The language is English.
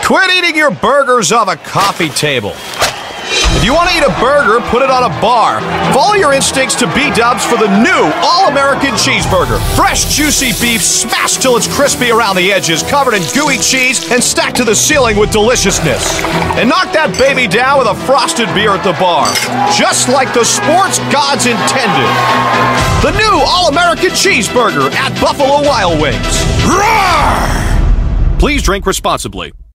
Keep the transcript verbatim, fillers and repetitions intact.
Quit eating your burgers off a coffee table. If you want to eat a burger, put it on a bar. Follow your instincts to B-dubs for the new All-American Cheeseburger. Fresh, juicy beef smashed till it's crispy around the edges, covered in gooey cheese, and stacked to the ceiling with deliciousness. And knock that baby down with a frosted beer at the bar, just like the sports gods intended. The new All-American Cheeseburger at Buffalo Wild Wings. Roar! Please drink responsibly.